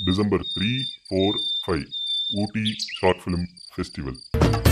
December 3, 4, 5 Ooty Short Film Festival.